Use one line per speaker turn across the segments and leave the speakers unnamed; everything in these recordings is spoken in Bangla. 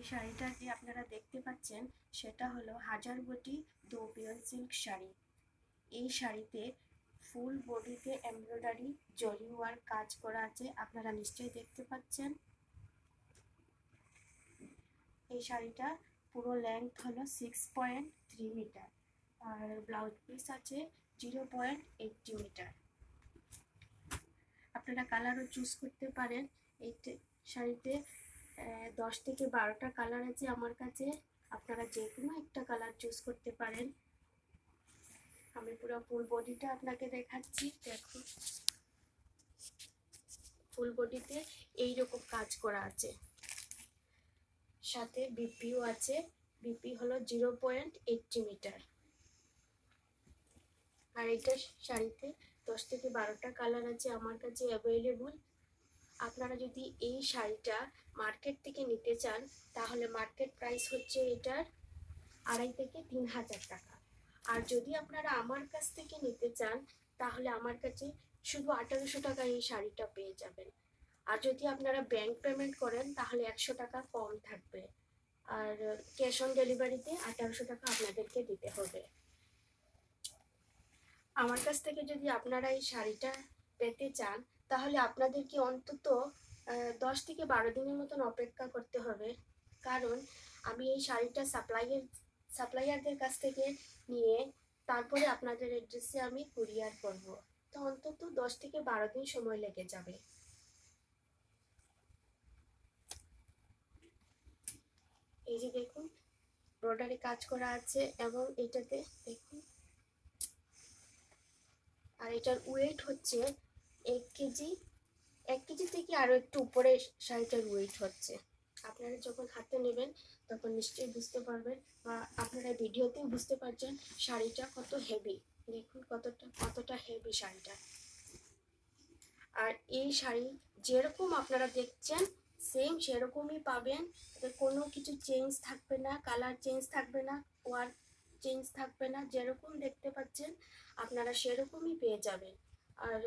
শাড়িটা যে আপনারা দেখতে পাচ্ছেন সেটা হলো হাজার বুটি দুপিয়ন সিল্ক শাড়ি। এই শাড়িতে ফুল বডিতে এমব্রয়ডারি জরি ওয়ার্ক কাজ করা আছে, আপনারা নিশ্চয়ই দেখতে পাচ্ছেন। এই শাড়িটা পুরো লেন্থ হলো 6.3 মিটার আর ব্লাউজ পিস আছে 0.80 মিটার। আপনারা কালারও চুজ করতে পারেন। এই শাড়িতে 10 থেকে 12টা কালার আছে আমার কাছে, আপনারা যে কোনো একটা কালার চুজ করতে পারেন। আমি পুরো ফুল বডিটা আপনাকে দেখাচ্ছি। দেখুন, ফুল বডিতে এইরকম কাজ করা আছে, সাথে বিপিও আছে। বিপি হলো 0.80 মিটার। আর এটা শাড়িতে 10 থেকে 12টা কালার আছে আমার কাছে অ্যাভেলেবল। আপনারা যদি এই শাড়িটা মার্কেট থেকে নিতে চান তাহলে মার্কেট প্রাইস হচ্ছে এটার 2.5 থেকে 3,000 টাকা। আর যদি আপনারা আমার কাছ থেকে নিতে চান তাহলে আমার কাছে শুধু 1800 টাকা এই শাড়িটা পেয়ে যাবেন। আর যদি আপনারা ব্যাংক পেমেন্ট করেন তাহলে 100 টাকা কম থাকবে। আর ক্যাশ অন ডেলিভারিতে 1800 টাকা আপনাদেরকে দিতে হবে। আমার কাছ থেকে যদি আপনারা এই শাড়িটা পেতে চান তাহলে আপনাদেরকে অন্তত 10 থেকে 12 দিনের মতন অপেক্ষা করতে হবে, কারণ আমি এই শাড়িটা সাপ্লায়ারদের কাছ থেকে নিয়ে তারপরে আপনাদের অ্যাড্রেসে আমি কুরিয়ার করব। তো অন্তত 10 থেকে 12 দিন সময় লেগে যাবে। এই যে দেখুন, বর্ডারে কাজ করা আছে এবং এটাতে দেখুন, আর এটার ওয়েট হচ্ছে 1 কেজি। 1 কেজি থেকে আরও একটু উপরে শাড়িটার ওয়েট হচ্ছে। আপনারা যখন হাতে নেবেন তখন নিশ্চয়ই বুঝতে পারবেন, বা আপনারা ভিডিওতেও বুঝতে পারছেন শাড়িটা কত হেভি। দেখুন কতটা হেভি শাড়িটা। আর এই শাড়ি যেরকম আপনারা দেখছেন সেম সেরকমই পাবেন। কোনো কিছু চেঞ্জ থাকবে না, কালার চেঞ্জ থাকবে না, ওয়ার্ক চেঞ্জ থাকবে না। যেরকম দেখতে পাচ্ছেন আপনারা সেরকমই পেয়ে যাবেন। আর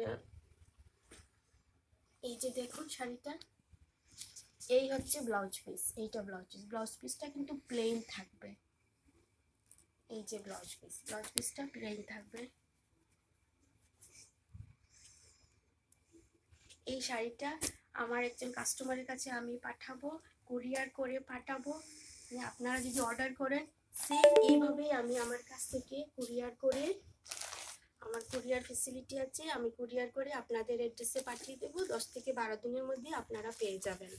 এই যে দেখুন শাড়িটা, এই হচ্ছে ব্লাউজ পিস। এইটা ব্লাউজ পিসটা কিন্তু প্লেন থাকবে। এই যে ব্লাউজ পিসটা প্লেন থাকবে। এই শাড়িটা আমার একজন কাস্টমারের কাছে আমি পাঠাবো, কুরিয়ার করে পাঠাবো। আপনারা যদি অর্ডার করেন সেম এইভাবেই আমি আমার কাছ থেকে কুরিয়ার করে, আমার কুরিয়ার ফেসিলিটি আছে, আমি কুরিয়ার করে আপনাদের অ্যাড্রেসে পাঠিয়ে দেবো। 10 থেকে 12 দিনের মধ্যে আপনারা পেয়ে যাবেন।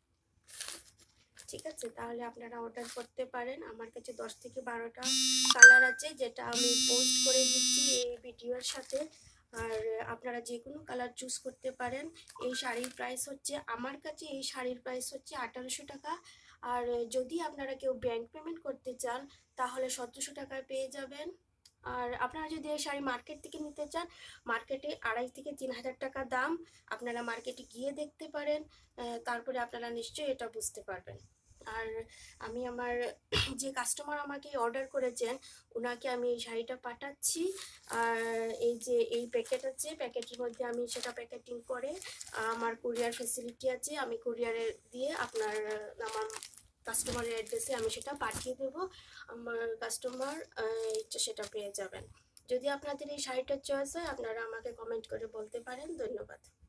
ঠিক আছে, তাহলে আপনারা অর্ডার করতে পারেন। আমার কাছে 10 থেকে 12টা কালার আছে, যেটা আমি পোস্ট করে দিচ্ছি এই ভিডিওর সাথে। আর আপনারা যে কোনো কালার চুজ করতে পারেন। এই শাড়ির প্রাইস হচ্ছে আমার কাছে 1800 টাকা। আর যদি আপনারা কেউ ব্যাংক পেমেন্ট করতে চান তাহলে 1700 টাকায় পেয়ে যাবেন। আর আপনারা যদি এই শাড়ি মার্কেট থেকে নিতে চান, মার্কেটে 2.5 থেকে 3,000 টাকা দাম। আপনারা মার্কেটে গিয়ে দেখতে পারেন, তারপরে আপনারা নিশ্চয়ই এটা বুঝতে পারবেন। আর আমি আমার যে কাস্টমার আমাকে অর্ডার করেছেন ওনাকে আমি এই শাড়িটা পাঠাচ্ছি। আর এই যে এই প্যাকেট আছে, প্যাকেটের মধ্যে আমি সেটা প্যাকেটিং করে আমার কুরিয়ার ফেসিলিটি আছে, আমি কুরিয়ারে দিয়ে আমার কাস্টমারের অ্যাড্রেসে আমি সেটা পাঠিয়ে দেবো। আমার কাস্টমার সেটা পেয়ে যাবেন। যদি আপনাদের এই শাড়িটার চয়েস হয় আপনারা আমাকে কমেন্ট করে বলতে পারেন। ধন্যবাদ।